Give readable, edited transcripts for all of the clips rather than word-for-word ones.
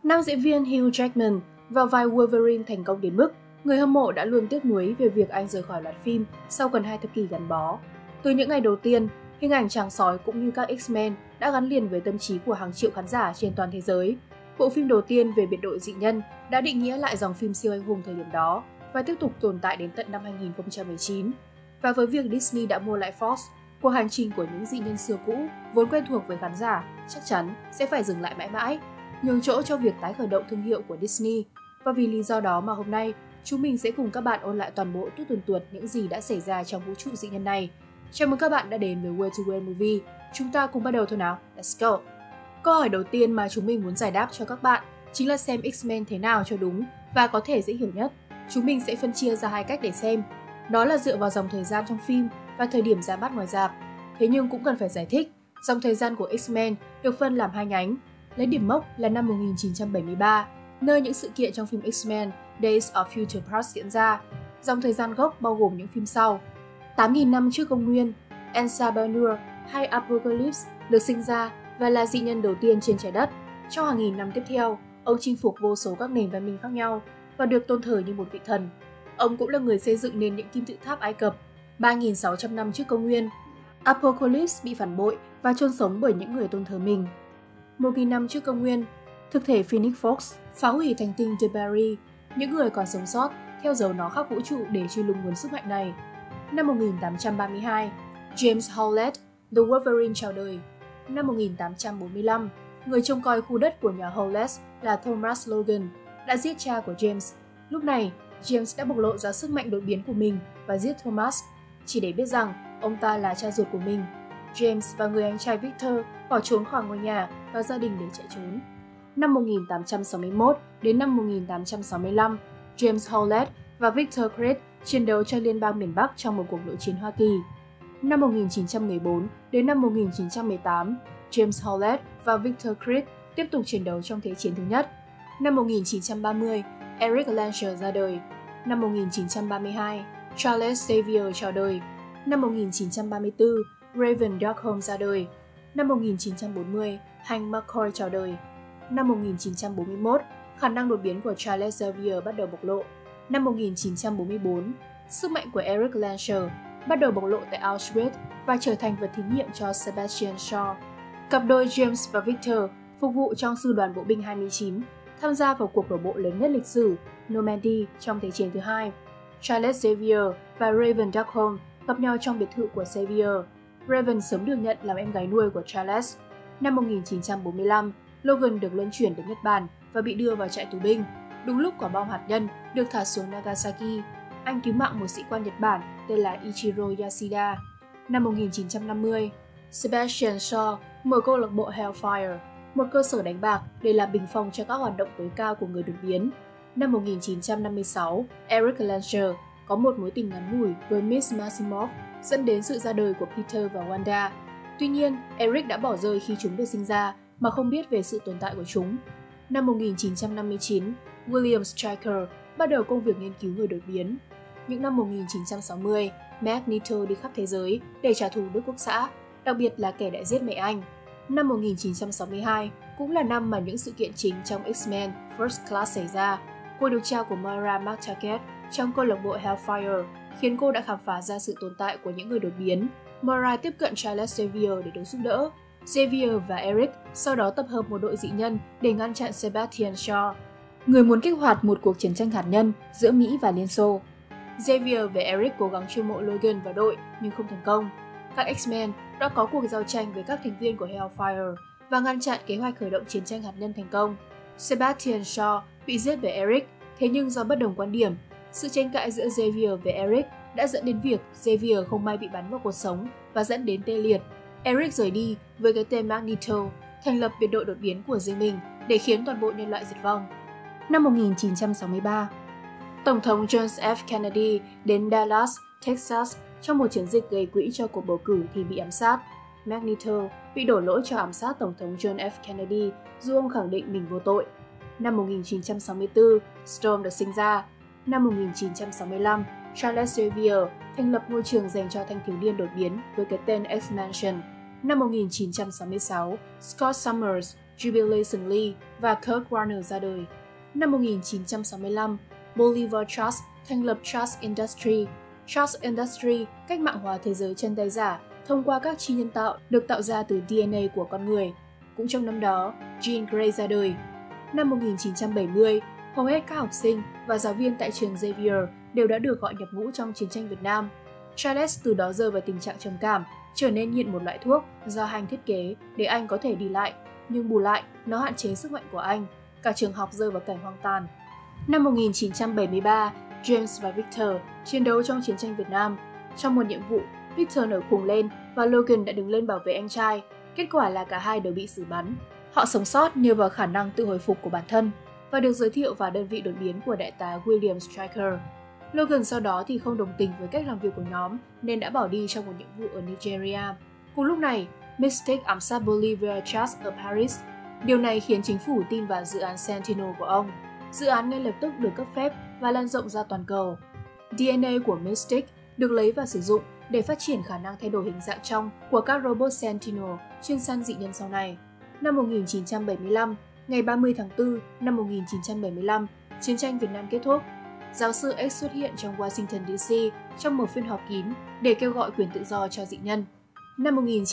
Nam diễn viên Hugh Jackman vào vai Wolverine thành công đến mức người hâm mộ đã luôn tiếc nuối về việc anh rời khỏi loạt phim sau gần 2 thập kỷ gắn bó. Từ những ngày đầu tiên, hình ảnh chàng sói cũng như các X-Men đã gắn liền với tâm trí của hàng triệu khán giả trên toàn thế giới. Bộ phim đầu tiên về biệt đội dị nhân đã định nghĩa lại dòng phim siêu anh hùng thời điểm đó và tiếp tục tồn tại đến tận năm 2019. Và với việc Disney đã mua lại Fox, cuộc hành trình của những dị nhân xưa cũ vốn quen thuộc với khán giả chắc chắn sẽ phải dừng lại mãi mãi, nhường chỗ cho việc tái khởi động thương hiệu của Disney. Và vì lý do đó mà hôm nay, chúng mình sẽ cùng các bạn ôn lại toàn bộ tuốt tuần tuột những gì đã xảy ra trong vũ trụ dị nhân này. Chào mừng các bạn đã đến với Way to Weird Movie. Chúng ta cùng bắt đầu thôi nào, let's go! Câu hỏi đầu tiên mà chúng mình muốn giải đáp cho các bạn chính là xem X-Men thế nào cho đúng và có thể dễ hiểu nhất. Chúng mình sẽ phân chia ra hai cách để xem. Đó là dựa vào dòng thời gian trong phim và thời điểm ra mắt ngoài rạp. Thế nhưng cũng cần phải giải thích, dòng thời gian của X-Men được phân làm hai nhánh. Lấy điểm mốc là năm 1973, nơi những sự kiện trong phim X-Men Days of Future Past diễn ra. Dòng thời gian gốc bao gồm những phim sau. 8.000 năm trước công nguyên, Ensa Bernur hay Apocalypse được sinh ra và là dị nhân đầu tiên trên trái đất. Trong hàng nghìn năm tiếp theo, ông chinh phục vô số các nền văn minh khác nhau và được tôn thờ như một vị thần. Ông cũng là người xây dựng nên những kim tự tháp Ai Cập 3.600 năm trước công nguyên. Apocalypse bị phản bội và chôn sống bởi những người tôn thờ mình. 1.000 năm trước công nguyên, thực thể Phoenix Force phá hủy hành tinh Debari. Những người còn sống sót theo dấu nó khắp vũ trụ để truy lùng nguồn sức mạnh này. Năm 1832, James Howlett, The Wolverine chào đời. Năm 1845, người trông coi khu đất của nhà Howlett là Thomas Logan đã giết cha của James. Lúc này, James đã bộc lộ ra sức mạnh đột biến của mình và giết Thomas, chỉ để biết rằng ông ta là cha ruột của mình. James và người anh trai Victor bỏ trốn khỏi ngôi nhà và gia đình để chạy trốn. Năm 1861 đến năm 1865, James Howlett và Victor Creed chiến đấu cho Liên bang miền Bắc trong một cuộc nội chiến Hoa Kỳ. Năm 1914 đến năm 1918, James Howlett và Victor Creed tiếp tục chiến đấu trong Thế chiến thứ nhất. Năm 1930, Eric Lancer ra đời. Năm 1932, Charles Xavier chào đời. Năm 1934, Raven Darkholme ra đời. Năm 1940, Hank McCoy chào đời. Năm 1941, khả năng đột biến của Charles Xavier bắt đầu bộc lộ. Năm 1944, sức mạnh của Eric Lancer bắt đầu bộc lộ tại Auschwitz và trở thành vật thí nghiệm cho Sebastian Shaw. Cặp đôi James và Victor phục vụ trong Sư đoàn Bộ binh 29, tham gia vào cuộc đổ bộ lớn nhất lịch sử Normandy trong Thế chiến thứ hai. Charles Xavier và Raven Darkholme gặp nhau trong biệt thự của Xavier. Raven sớm được nhận làm em gái nuôi của Charles. Năm 1945, Logan được luân chuyển đến Nhật Bản và bị đưa vào trại tù binh. Đúng lúc quả bom hạt nhân được thả xuống Nagasaki, anh cứu mạng một sĩ quan Nhật Bản tên là Ichiro Yasuda. Năm 1950, Sebastian Shaw mở câu lạc bộ Hellfire, một cơ sở đánh bạc để làm bình phong cho các hoạt động tối cao của người đột biến. Năm 1956, Eric Lancer có một mối tình ngắn ngủi với Miss Maximoff, dẫn đến sự ra đời của Peter và Wanda. Tuy nhiên, Eric đã bỏ rơi khi chúng được sinh ra mà không biết về sự tồn tại của chúng. Năm 1959, William Stryker bắt đầu công việc nghiên cứu người đột biến. Những năm 1960, Magneto đi khắp thế giới để trả thù Đức Quốc xã, đặc biệt là kẻ đã giết mẹ anh. Năm 1962 cũng là năm mà những sự kiện chính trong X-Men First Class xảy ra. Cuộc điều tra của Moira McTaggart trong câu lạc bộ Hellfire khiến cô đã khám phá ra sự tồn tại của những người đột biến. Moira tiếp cận Charles Xavier để được giúp đỡ. Xavier và Eric sau đó tập hợp một đội dị nhân để ngăn chặn Sebastian Shaw, người muốn kích hoạt một cuộc chiến tranh hạt nhân giữa Mỹ và Liên Xô. Xavier và Eric cố gắng chiêu mộ Logan vào đội nhưng không thành công. Các X-Men đã có cuộc giao tranh với các thành viên của Hellfire và ngăn chặn kế hoạch khởi động chiến tranh hạt nhân thành công. Sebastian Shaw bị giết bởi Eric, thế nhưng do bất đồng quan điểm, sự tranh cãi giữa Xavier và Eric đã dẫn đến việc Xavier không may bị bắn vào cột sống và dẫn đến tê liệt. Eric rời đi với cái tên Magneto, thành lập biệt đội đột biến của riêng mình để khiến toàn bộ nhân loại diệt vong. Năm 1963, Tổng thống John F. Kennedy đến Dallas, Texas trong một chiến dịch gây quỹ cho cuộc bầu cử thì bị ám sát. Magneto bị đổ lỗi cho ám sát Tổng thống John F. Kennedy dù ông khẳng định mình vô tội. Năm 1964, Storm được sinh ra. Năm 1965, Charles Xavier thành lập ngôi trường dành cho thanh thiếu niên đột biến với cái tên X-Mansion. Năm 1966, Scott Summers Jubilation Lee và Kurt Warner ra đời. Năm 1965, Bolivar Trust thành lập Trust Industry. Trust Industry cách mạng hóa thế giới chân tay giả thông qua các chi nhân tạo được tạo ra từ DNA của con người. Cũng trong năm đó, Jean Grey ra đời. Năm 1970, hầu hết các học sinh và giáo viên tại trường Xavier đều đã được gọi nhập ngũ trong chiến tranh Việt Nam. Charles từ đó rơi vào tình trạng trầm cảm, trở nên nghiện một loại thuốc do Anh thiết kế để anh có thể đi lại, nhưng bù lại, nó hạn chế sức mạnh của anh. Cả trường học rơi vào cảnh hoang tàn. Năm 1973, James và Victor chiến đấu trong chiến tranh Việt Nam. Trong một nhiệm vụ, Victor nổi khùng lên và Logan đã đứng lên bảo vệ anh trai. Kết quả là cả hai đều bị xử bắn. Họ sống sót nhờ vào khả năng tự hồi phục của bản thân và được giới thiệu vào đơn vị đột biến của đại tá William Stryker. Logan sau đó thì không đồng tình với cách làm việc của nhóm nên đã bỏ đi trong một nhiệm vụ ở Nigeria. Cùng lúc này, Mystic ám sát Bolivar Trust ở Paris. Điều này khiến chính phủ tin vào dự án Sentinel của ông. Dự án ngay lập tức được cấp phép và lan rộng ra toàn cầu. DNA của Mystic được lấy và sử dụng để phát triển khả năng thay đổi hình dạng trong của các robot Sentinel chuyên săn dị nhân sau này. Năm 1975, ngày 30 tháng 4 năm 1975, chiến tranh Việt Nam kết thúc. Giáo sư X xuất hiện trong Washington DC trong một phiên họp kín để kêu gọi quyền tự do cho dị nhân. Năm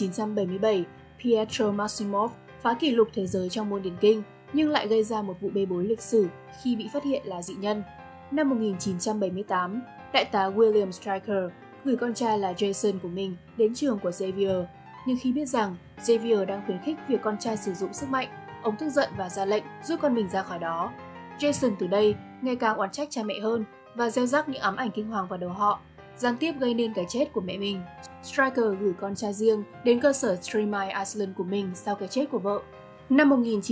1977, Pietro Massimov phá kỷ lục thế giới trong môn điền kinh nhưng lại gây ra một vụ bê bối lịch sử khi bị phát hiện là dị nhân. Năm 1978, đại tá William Stryker gửi con trai là Jason của mình đến trường của Xavier. Nhưng khi biết rằng Xavier đang khuyến khích việc con trai sử dụng sức mạnh, ông tức giận và ra lệnh rút con mình ra khỏi đó. Jason từ đây ngày càng oán trách cha mẹ hơn và gieo rắc những ám ảnh kinh hoàng vào đầu họ, gián tiếp gây nên cái chết của mẹ mình. Stryker gửi con trai riêng đến cơ sở Streamline Island của mình sau cái chết của vợ. Năm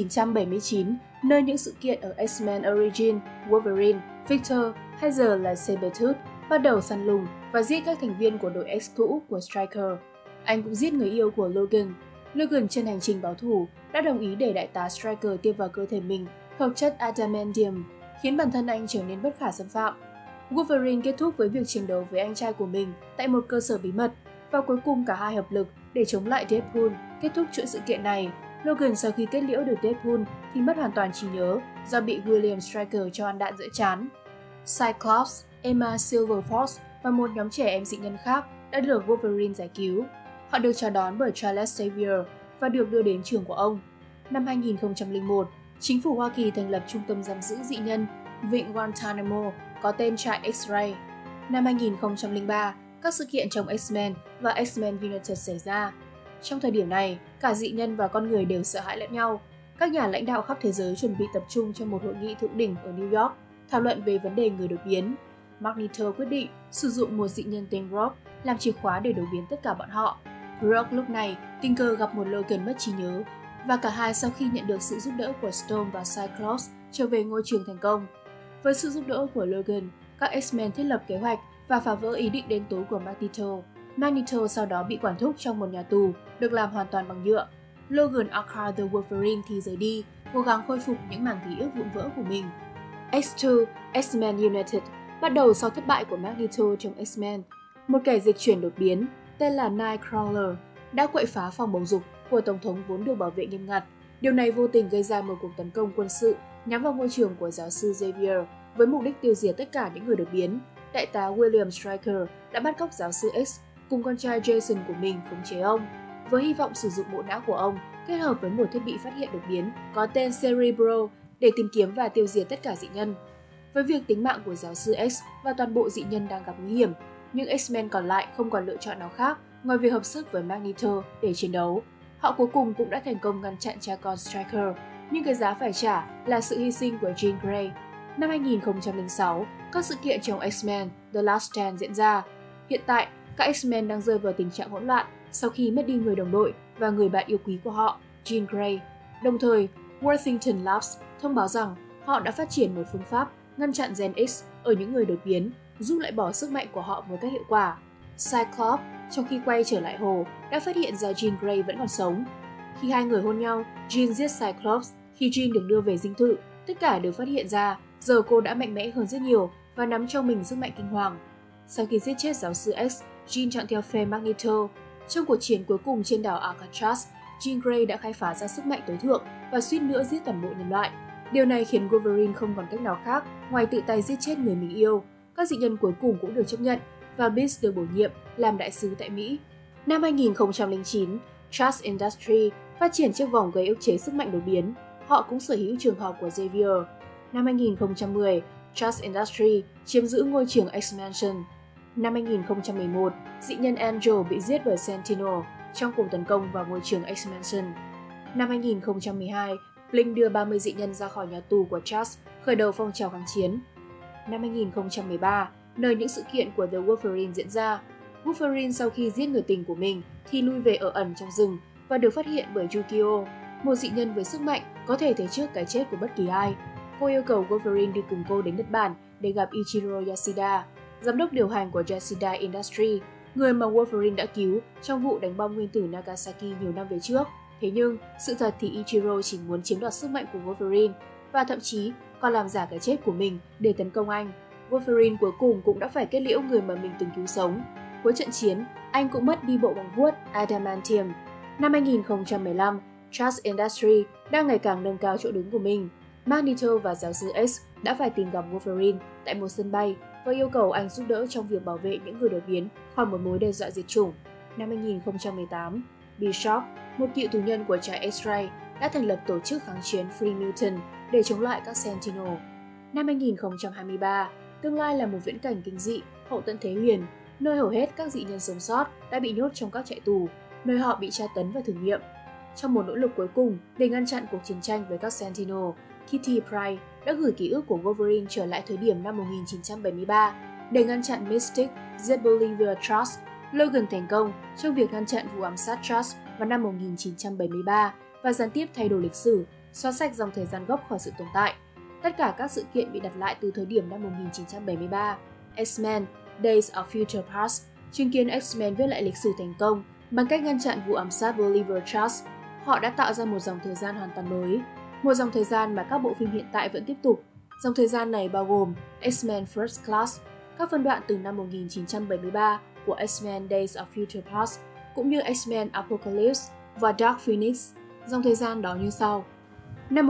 1979, nơi những sự kiện ở X-Men Origin, Wolverine, Victor hay giờ là Sabretooth bắt đầu săn lùng và giết các thành viên của đội X cũ của Stryker. Anh cũng giết người yêu của Logan. Logan trên hành trình báo thù đã đồng ý để đại tá Stryker tiêm vào cơ thể mình hợp chất adamantium, khiến bản thân anh trở nên bất khả xâm phạm. Wolverine kết thúc với việc chiến đấu với anh trai của mình tại một cơ sở bí mật và cuối cùng cả hai hợp lực để chống lại Deadpool. Kết thúc chuỗi sự kiện này, Logan sau khi kết liễu được Deadpool thì mất hoàn toàn trí nhớ do bị William Stryker cho ăn đạn giữa trán. Cyclops, Emma Silverforce và một nhóm trẻ em dị nhân khác đã được Wolverine giải cứu. Họ được chào đón bởi Charles Xavier và được đưa đến trường của ông. Năm 2001, chính phủ Hoa Kỳ thành lập trung tâm giam giữ dị nhân Vịnh Guantanamo có tên trại X-Ray. Năm 2003, các sự kiện trong X-Men và X-Men United xảy ra. Trong thời điểm này, cả dị nhân và con người đều sợ hãi lẫn nhau. Các nhà lãnh đạo khắp thế giới chuẩn bị tập trung cho một hội nghị thượng đỉnh ở New York, thảo luận về vấn đề người đột biến. Magneto quyết định sử dụng một dị nhân tên Rogue làm chìa khóa để đột biến tất cả bọn họ. Rogue lúc này tình cờ gặp một Logan mất trí nhớ, và cả hai sau khi nhận được sự giúp đỡ của Storm và Cyclops trở về ngôi trường thành công. Với sự giúp đỡ của Logan, các X-Men thiết lập kế hoạch và phá vỡ ý định đen tối của Magneto. Magneto sau đó bị quản thúc trong một nhà tù, được làm hoàn toàn bằng nhựa. Logan aka the Wolverine thì rời đi, cố gắng khôi phục những mảng ký ức vụn vỡ của mình. X2, X-Men United bắt đầu sau thất bại của Magneto trong X-Men. Một kẻ dịch chuyển đột biến tên là Nightcrawler đã quậy phá phòng bầu dục của Tổng thống vốn được bảo vệ nghiêm ngặt. Điều này vô tình gây ra một cuộc tấn công quân sự nhắm vào ngôi trường của giáo sư Xavier với mục đích tiêu diệt tất cả những người đột biến. Đại tá William Stryker đã bắt cóc giáo sư X cùng con trai Jason của mình khống chế ông, với hy vọng sử dụng bộ não của ông kết hợp với một thiết bị phát hiện đột biến có tên Cerebro để tìm kiếm và tiêu diệt tất cả dị nhân. Với việc tính mạng của giáo sư X và toàn bộ dị nhân đang gặp nguy hiểm, những X-Men còn lại không còn lựa chọn nào khác ngoài việc hợp sức với Magneto để chiến đấu. Họ cuối cùng cũng đã thành công ngăn chặn cha con Stryker, nhưng cái giá phải trả là sự hy sinh của Jean Grey. Năm 2006, các sự kiện trong X-Men The Last Stand diễn ra. Hiện tại, các X-Men đang rơi vào tình trạng hỗn loạn sau khi mất đi người đồng đội và người bạn yêu quý của họ, Jean Grey. Đồng thời, Worthington Labs thông báo rằng họ đã phát triển một phương pháp ngăn chặn Gen X ở những người đột biến, giúp loại bỏ sức mạnh của họ một cách hiệu quả. Cyclops, trong khi quay trở lại hồ, đã phát hiện ra Jean Grey vẫn còn sống. Khi hai người hôn nhau, Jean giết Cyclops. Khi Jean được đưa về dinh thự, tất cả đều phát hiện ra giờ cô đã mạnh mẽ hơn rất nhiều và nắm trong mình sức mạnh kinh hoàng. Sau khi giết chết giáo sư X, Jean chọn theo phe Magneto. Trong cuộc chiến cuối cùng trên đảo Alcatraz, Jean Grey đã khai phá ra sức mạnh tối thượng và suýt nữa giết toàn bộ nhân loại. Điều này khiến Wolverine không còn cách nào khác ngoài tự tay giết chết người mình yêu. Các dị nhân cuối cùng cũng được chấp nhận và Beast được bổ nhiệm làm đại sứ tại Mỹ. Năm 2009, Charles Industries phát triển chiếc vòng gây ức chế sức mạnh đột biến. Họ cũng sở hữu trường học của Xavier. Năm 2010, Charles Industries chiếm giữ ngôi trường X-Mansion. Năm 2011, dị nhân Angel bị giết bởi Sentinel trong cuộc tấn công vào ngôi trường X-Mansion. Năm 2012, Blink đưa 30 dị nhân ra khỏi nhà tù của Charles, khởi đầu phong trào kháng chiến. Năm 2013, nơi những sự kiện của The Wolverine diễn ra, Wolverine sau khi giết người tình của mình thì lui về ở ẩn trong rừng và được phát hiện bởi Yukio, một dị nhân với sức mạnh có thể thấy trước cái chết của bất kỳ ai. Cô yêu cầu Wolverine đi cùng cô đến Nhật Bản để gặp Ichiro Yasuda, giám đốc điều hành của Yasuda Industries, người mà Wolverine đã cứu trong vụ đánh bom nguyên tử Nagasaki nhiều năm về trước. Thế nhưng, sự thật thì Ichiro chỉ muốn chiếm đoạt sức mạnh của Wolverine và thậm chí còn làm giả cái chết của mình để tấn công anh. Wolverine cuối cùng cũng đã phải kết liễu người mà mình từng cứu sống. Cuối trận chiến, anh cũng mất đi bộ bóng vuốt Adamantium. Năm 2015, Charles Industries đang ngày càng nâng cao chỗ đứng của mình. Magneto và giáo sư X đã phải tìm gặp Wolverine tại một sân bay và yêu cầu anh giúp đỡ trong việc bảo vệ những người đột biến khỏi một mối đe dọa diệt chủng. Năm 2018, Bishop, một cựu tù nhân của trại X-Ray, đã thành lập tổ chức kháng chiến Free Mutant để chống lại các Sentinel. Năm 2023, tương lai là một viễn cảnh kinh dị, hậu tận thế huyền, nơi hầu hết các dị nhân sống sót đã bị nhốt trong các trại tù, nơi họ bị tra tấn và thử nghiệm. Trong một nỗ lực cuối cùng để ngăn chặn cuộc chiến tranh với các Sentinel, Kitty Pryde đã gửi ký ức của Wolverine trở lại thời điểm năm 1973 để ngăn chặn Mystic giết Bolivar Trask. Logan thành công trong việc ngăn chặn vụ ám sát Trask vào năm 1973 và gián tiếp thay đổi lịch sử, xóa sạch dòng thời gian gốc khỏi sự tồn tại. Tất cả các sự kiện bị đặt lại từ thời điểm năm 1973. X-Men Days of Future Past chứng kiến X-Men viết lại lịch sử thành công bằng cách ngăn chặn vụ ám sát Bolivar Trask. Họ đã tạo ra một dòng thời gian hoàn toàn mới, một dòng thời gian mà các bộ phim hiện tại vẫn tiếp tục. Dòng thời gian này bao gồm X-Men First Class, các phân đoạn từ năm 1973 của X-Men Days of Future Past, cũng như X-Men Apocalypse và Dark Phoenix. Dòng thời gian đó như sau. Năm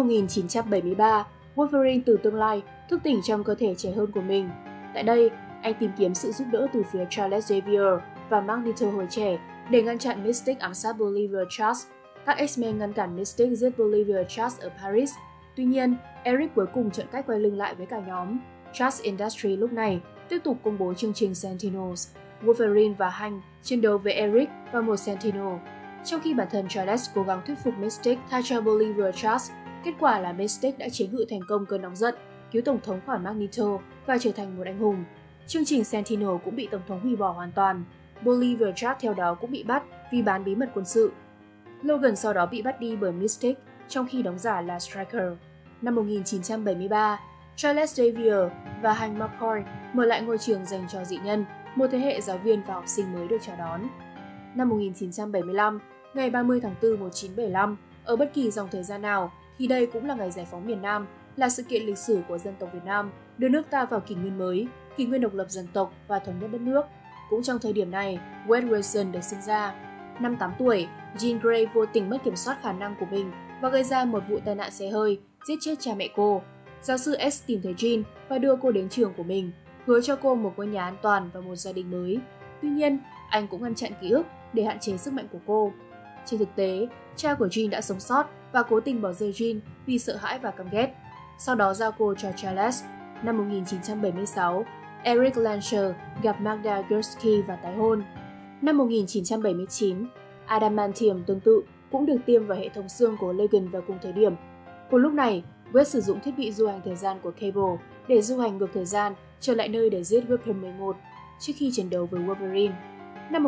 1973, Wolverine từ tương lai thức tỉnh trong cơ thể trẻ hơn của mình. Tại đây, anh tìm kiếm sự giúp đỡ từ phía Charles Xavier và Magneto hồi trẻ để ngăn chặn Mystic ám sát Bolivar Trask. Các X-Men ngăn cản Mystic giết Bolivar Trask ở Paris. Tuy nhiên, Eric cuối cùng chọn cách quay lưng lại với cả nhóm. Charles Industries lúc này tiếp tục công bố chương trình Sentinels. Wolverine và Hank chiến đấu với Eric và một Sentinel. Trong khi bản thân Charles cố gắng thuyết phục Mystic thay cho Bolivar Trask, kết quả là Mystic đã chế ngự thành công cơn nóng giận, cứu Tổng thống khỏi Magneto và trở thành một anh hùng. Chương trình Sentinel cũng bị Tổng thống hủy bỏ hoàn toàn. Bolivar Trask theo đó cũng bị bắt vì bán bí mật quân sự. Logan sau đó bị bắt đi bởi Mystic, trong khi đóng giả là Stryker. Năm 1973, Charles Xavier và Hank McCoy mở lại ngôi trường dành cho dị nhân, một thế hệ giáo viên và học sinh mới được chào đón. Năm 1975, ngày 30 tháng 4 1975, ở bất kỳ dòng thời gian nào, thì đây cũng là ngày giải phóng miền Nam, là sự kiện lịch sử của dân tộc Việt Nam, đưa nước ta vào kỷ nguyên mới, kỷ nguyên độc lập dân tộc và thống nhất đất nước. Cũng trong thời điểm này, Wade Wilson được sinh ra. Năm 8 tuổi, Jean Grey vô tình mất kiểm soát khả năng của mình và gây ra một vụ tai nạn xe hơi, giết chết cha mẹ cô. Giáo sư S tìm thấy Jean và đưa cô đến trường của mình, hứa cho cô một ngôi nhà an toàn và một gia đình mới. Tuy nhiên, anh cũng ngăn chặn ký ức để hạn chế sức mạnh của cô. Trên thực tế, cha của Jean đã sống sót và cố tình bỏ rơi Jean vì sợ hãi và căm ghét. Sau đó giao cô cho Charles. Năm 1976, Eric Lancer gặp Magda Gursky và tái hôn. Năm 1979, Adamantium tương tự cũng được tiêm vào hệ thống xương của Logan vào cùng thời điểm. Cùng lúc này, Wade sử dụng thiết bị du hành thời gian của Cable để du hành ngược thời gian trở lại nơi để giết Weapon 11 trước khi chiến đấu với Wolverine. Năm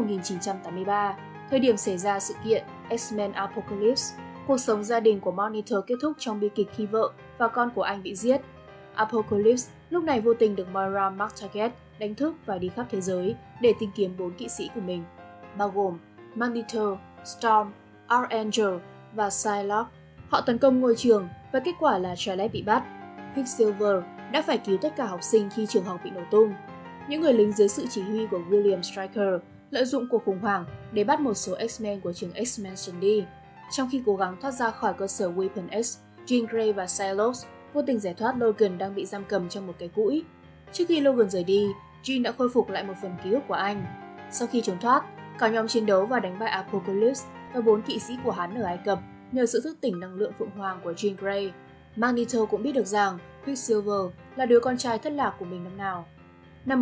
1983, thời điểm xảy ra sự kiện X-Men Apocalypse, cuộc sống gia đình của Magneto kết thúc trong bi kịch khi vợ và con của anh bị giết. Apocalypse lúc này vô tình được Moira McTaggart đánh thức và đi khắp thế giới để tìm kiếm 4 kỵ sĩ của mình, bao gồm Magneto, Storm, Archangel và Psylocke. Họ tấn công ngôi trường và kết quả là Charles bị bắt. Quicksilver đã phải cứu tất cả học sinh khi trường học bị nổ tung. Những người lính dưới sự chỉ huy của William Stryker lợi dụng cuộc khủng hoảng để bắt một số X-Men của trường X-Mansion đi. Trong khi cố gắng thoát ra khỏi cơ sở Weapon X, Jean Grey và Psylocke vô tình giải thoát Logan đang bị giam cầm trong một cái cũi. Trước khi Logan rời đi, Jean đã khôi phục lại một phần ký ức của anh. Sau khi trốn thoát, cả nhóm chiến đấu và đánh bại Apocalypse và 4 kỵ sĩ của hắn ở Ai Cập nhờ sự thức tỉnh năng lượng phượng hoàng của Jean Grey. Magneto cũng biết được rằng Quicksilver là đứa con trai thất lạc của mình năm nào. Năm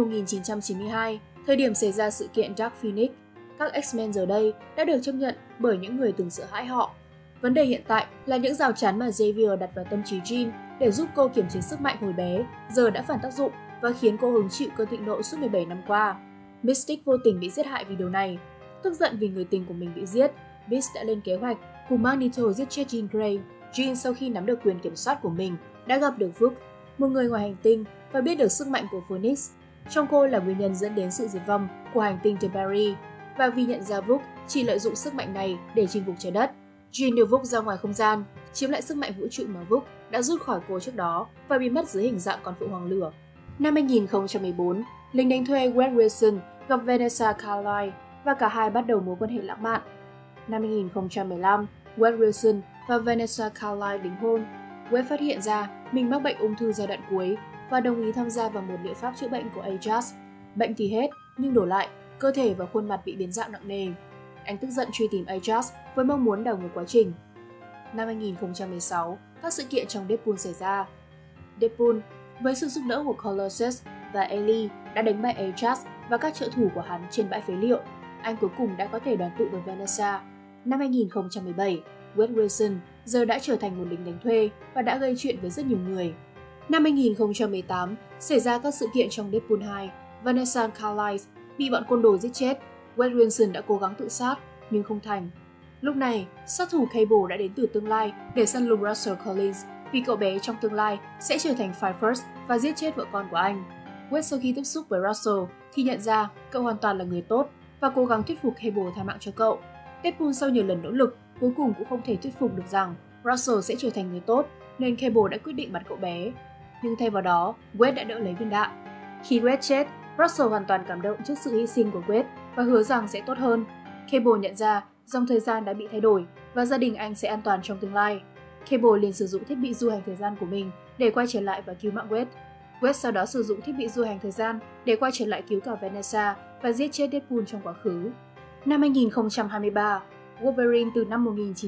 1992, thời điểm xảy ra sự kiện Dark Phoenix, các X-Men giờ đây đã được chấp nhận bởi những người từng sợ hãi họ. Vấn đề hiện tại là những rào chắn mà Xavier đặt vào tâm trí Jean để giúp cô kiềm chế sức mạnh hồi bé giờ đã phản tác dụng và khiến cô hứng chịu cơn thịnh nộ suốt 17 năm qua. Mystic vô tình bị giết hại vì điều này. Tức giận vì người tình của mình bị giết, Beast đã lên kế hoạch cùng Magneto giết chết Jean Grey. Jean sau khi nắm được quyền kiểm soát của mình đã gặp được Vuk, một người ngoài hành tinh, và biết được sức mạnh của Phoenix. Trong cô là nguyên nhân dẫn đến sự diệt vong của hành tinh The Barry, và vì nhận ra Vuk chỉ lợi dụng sức mạnh này để chinh phục trái đất, Jean đưa Vuk ra ngoài không gian, chiếm lại sức mạnh vũ trụ mà Vuk đã rút khỏi cô trước đó và bị mất dưới hình dạng con phượng hoàng lửa. Năm 2014, lính đánh thuê Wade Wilson gặp Vanessa Carlyle và cả hai bắt đầu mối quan hệ lãng mạn. Năm 2015, Wade Wilson và Vanessa Carlyle đính hôn. Wade phát hiện ra mình mắc bệnh ung thư giai đoạn cuối và đồng ý tham gia vào một liệu pháp chữa bệnh của Ajax. Bệnh thì hết, nhưng đổi lại, cơ thể và khuôn mặt bị biến dạng nặng nề. Anh tức giận truy tìm Ajax với mong muốn đảo ngược quá trình. Năm 2016, các sự kiện trong Deadpool xảy ra. Deadpool, với sự giúp đỡ của Colossus và Ellie, đã đánh bại Ajax và các trợ thủ của hắn trên bãi phế liệu. Anh cuối cùng đã có thể đoàn tụ với Vanessa. Năm 2017, Wade Wilson giờ đã trở thành một lính đánh thuê và đã gây chuyện với rất nhiều người. Năm 2018, xảy ra các sự kiện trong Deadpool 2. Vanessa Carlyle bị bọn côn đồ giết chết. Wade Wilson đã cố gắng tự sát, nhưng không thành. Lúc này, sát thủ Cable đã đến từ tương lai để săn lùng Russell Collins vì cậu bé trong tương lai sẽ trở thành Fire First và giết chết vợ con của anh. Wade sau khi tiếp xúc với Russell thì nhận ra cậu hoàn toàn là người tốt và cố gắng thuyết phục Cable tha mạng cho cậu. Deadpool sau nhiều lần nỗ lực cuối cùng cũng không thể thuyết phục được rằng Russell sẽ trở thành người tốt, nên Cable đã quyết định bắt cậu bé. Nhưng thay vào đó, Wade đã đỡ lấy viên đạn. Khi Wade chết, Russell hoàn toàn cảm động trước sự hy sinh của Wade và hứa rằng sẽ tốt hơn. Cable nhận ra dòng thời gian đã bị thay đổi và gia đình anh sẽ an toàn trong tương lai. Cable liền sử dụng thiết bị du hành thời gian của mình để quay trở lại và cứu mạng Wade. Wade sau đó sử dụng thiết bị du hành thời gian để quay trở lại cứu cả Vanessa và giết chết Deadpool trong quá khứ. Năm 2023, Wolverine từ năm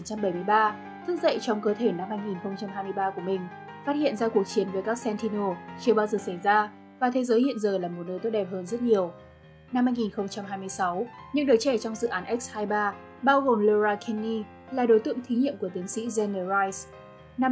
1973 thức dậy trong cơ thể năm 2023 của mình, phát hiện ra cuộc chiến với các Sentinel chưa bao giờ xảy ra và thế giới hiện giờ là một nơi tốt đẹp hơn rất nhiều. Năm 2026, những đứa trẻ trong dự án X-23, bao gồm Laura Kinney, là đối tượng thí nghiệm của tiến sĩ Xander Rice. Năm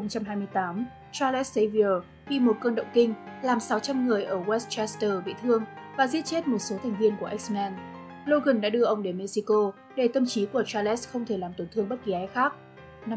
2028, Charles Xavier bị một cơn động kinh làm 600 người ở Westchester bị thương và giết chết một số thành viên của X-Men. Logan đã đưa ông đến Mexico để tâm trí của Charles không thể làm tổn thương bất kỳ ai khác. Năm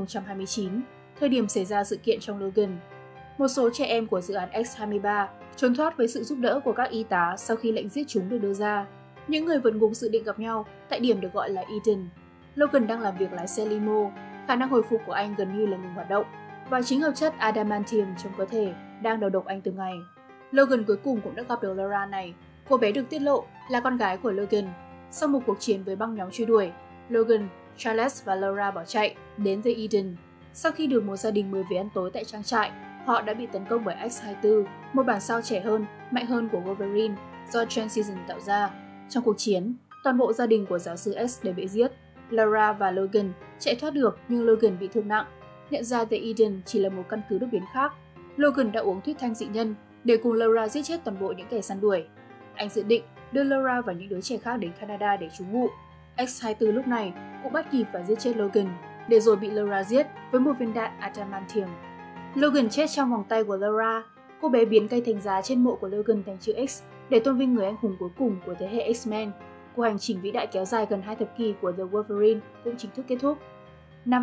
2029, thời điểm xảy ra sự kiện trong Logan, một số trẻ em của dự án X-23 trốn thoát với sự giúp đỡ của các y tá sau khi lệnh giết chúng được đưa ra. Những người vượt ngục dự định gặp nhau tại điểm được gọi là Eden. Logan đang làm việc lái xe limo, khả năng hồi phục của anh gần như là ngừng hoạt động, và chính hợp chất adamantium trong cơ thể đang đầu độc anh từng ngày. Logan cuối cùng cũng đã gặp được Laura này. Cô bé được tiết lộ là con gái của Logan. Sau một cuộc chiến với băng nhóm truy đuổi, Logan, Charles và Laura bỏ chạy đến The Eden. Sau khi được một gia đình mời về ăn tối tại trang trại, họ đã bị tấn công bởi X-24, một bản sao trẻ hơn, mạnh hơn của Wolverine do Transition tạo ra. Trong cuộc chiến, toàn bộ gia đình của giáo sư X đều bị giết. Laura và Logan chạy thoát được nhưng Logan bị thương nặng. Nhận ra The Eden chỉ là một căn cứ đột biến khác, Logan đã uống thuốc thanh dị nhân để cùng Laura giết chết toàn bộ những kẻ săn đuổi. Anh dự định đưa Laura và những đứa trẻ khác đến Canada để trú ngụ. X-24 lúc này cũng bắt kịp và giết chết Logan, để rồi bị Laura giết với một viên đạn adamantium. Logan chết trong vòng tay của Laura. Cô bé biến cây thánh giá trên mộ của Logan thành chữ X để tôn vinh người anh hùng cuối cùng của thế hệ X-Men. Cuộc hành trình vĩ đại kéo dài gần 2 thập kỷ của The Wolverine cũng chính thức kết thúc. Năm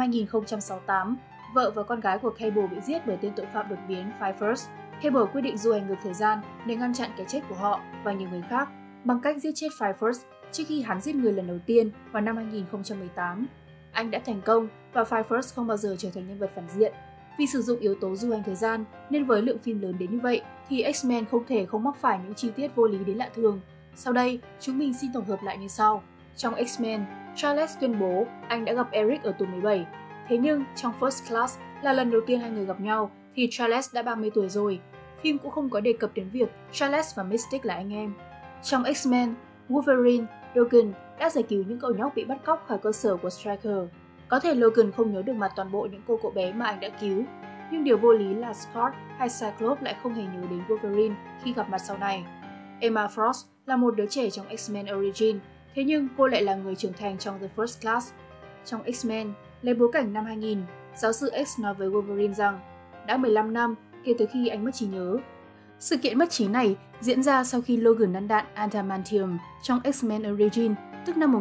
2068, vợ và con gái của Cable bị giết bởi tên tội phạm đột biến Fire First. Cable quyết định du hành ngược thời gian để ngăn chặn cái chết của họ và nhiều người khác bằng cách giết chết Fire First trước khi hắn giết người lần đầu tiên vào năm 2018. Anh đã thành công và Fire First không bao giờ trở thành nhân vật phản diện. Vì sử dụng yếu tố du hành thời gian nên với lượng phim lớn đến như vậy thì X-Men không thể không mắc phải những chi tiết vô lý đến lạ thường. Sau đây, chúng mình xin tổng hợp lại như sau. Trong X-Men, Charles tuyên bố anh đã gặp Eric ở tuổi 17. Thế nhưng, trong First Class là lần đầu tiên hai người gặp nhau thì Charles đã 30 tuổi rồi. Phim cũng không có đề cập đến việc Charles và Mystique là anh em. Trong X-Men, Wolverine, Logan đã giải cứu những cậu nhóc bị bắt cóc khỏi cơ sở của Stryker. Có thể Logan không nhớ được mặt toàn bộ những cậu bé mà anh đã cứu, nhưng điều vô lý là Scott hay Cyclops lại không hề nhớ đến Wolverine khi gặp mặt sau này. Emma Frost là một đứa trẻ trong X-Men Origin, thế nhưng cô lại là người trưởng thành trong The First Class. Trong X-Men, lấy bối cảnh năm 2000, giáo sư X nói với Wolverine rằng đã 15 năm kể từ khi anh mất trí nhớ. Sự kiện mất trí này diễn ra sau khi Logan năn đạn adamantium trong X-Men Origin, tức năm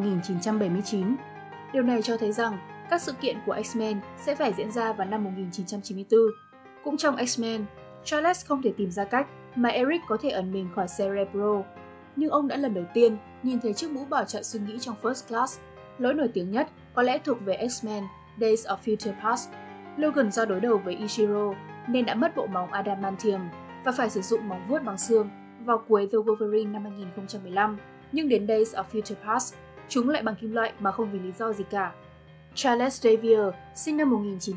1979. Điều này cho thấy rằng các sự kiện của X-Men sẽ phải diễn ra vào năm 1994. Cũng trong X-Men, Charles không thể tìm ra cách mà Eric có thể ẩn mình khỏi Cerebro, nhưng ông đã lần đầu tiên nhìn thấy chiếc mũ bảo trợ suy nghĩ trong First Class. Lỗi nổi tiếng nhất có lẽ thuộc về X-Men Days of Future Past. Logan do đối đầu với Ichiro nên đã mất bộ móng adamantium và phải sử dụng móng vuốt bằng xương vào cuối The Wolverine năm 2015. Nhưng đến Days of Future Past, chúng lại bằng kim loại mà không vì lý do gì cả. Charles Xavier sinh năm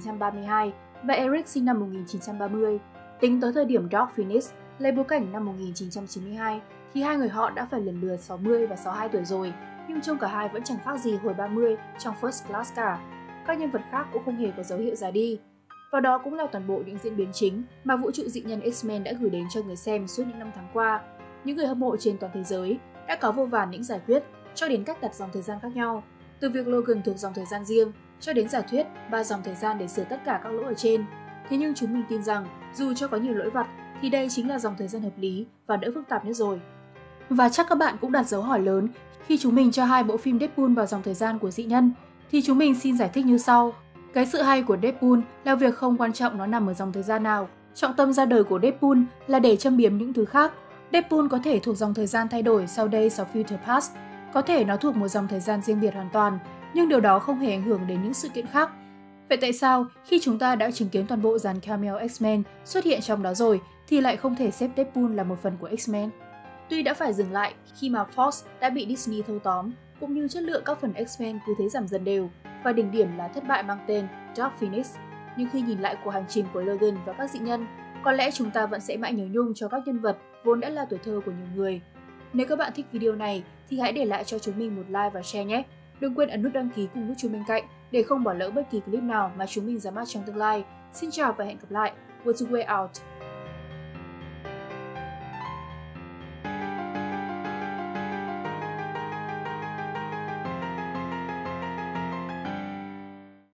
1932 và Eric sinh năm 1930. Tính tới thời điểm Dark Phoenix lấy bối cảnh năm 1992 thì hai người họ đã phải lần lượt 60 và 62 tuổi rồi, nhưng trông cả hai vẫn chẳng khác gì hồi 30 trong First Class cả. Các nhân vật khác cũng không hề có dấu hiệu già đi. Và đó cũng là toàn bộ những diễn biến chính mà vũ trụ dị nhân X-Men đã gửi đến cho người xem suốt những năm tháng qua. Những người hâm mộ trên toàn thế giới đã có vô vàn những giải quyết cho đến cách đặt dòng thời gian khác nhau. Từ việc Logan thuộc dòng thời gian riêng cho đến giả thuyết 3 dòng thời gian để sửa tất cả các lỗi ở trên. Thế nhưng chúng mình tin rằng dù cho có nhiều lỗi vặt thì đây chính là dòng thời gian hợp lý và đỡ phức tạp nhất rồi. Và chắc các bạn cũng đặt dấu hỏi lớn khi chúng mình cho hai bộ phim Deadpool vào dòng thời gian của dị nhân, thì chúng mình xin giải thích như sau. Cái sự hay của Deadpool là việc không quan trọng nó nằm ở dòng thời gian nào. Trọng tâm ra đời của Deadpool là để châm biếm những thứ khác. Deadpool có thể thuộc dòng thời gian thay đổi sau Days of Future Past, có thể nó thuộc một dòng thời gian riêng biệt hoàn toàn, nhưng điều đó không hề ảnh hưởng đến những sự kiện khác. Vậy tại sao khi chúng ta đã chứng kiến toàn bộ dàn cameo X-Men xuất hiện trong đó rồi thì lại không thể xếp Deadpool là một phần của X-Men? Tuy đã phải dừng lại khi mà Fox đã bị Disney thâu tóm, cũng như chất lượng các phần X-Men cứ thế giảm dần đều, và đỉnh điểm là thất bại mang tên Dark Phoenix. Nhưng khi nhìn lại cuộc hành trình của Logan và các dị nhân, có lẽ chúng ta vẫn sẽ mãi nhớ nhung cho các nhân vật vốn đã là tuổi thơ của nhiều người. Nếu các bạn thích video này thì hãy để lại cho chúng mình một like và share nhé. Đừng quên ấn nút đăng ký cùng nút chuông bên cạnh để không bỏ lỡ bất kỳ clip nào mà chúng mình ra mắt trong tương lai. Xin chào và hẹn gặp lại. What's the way out?